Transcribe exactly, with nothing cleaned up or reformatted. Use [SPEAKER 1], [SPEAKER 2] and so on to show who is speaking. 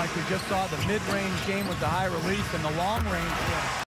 [SPEAKER 1] like we just saw, the mid-range game with the high release and the long-range game.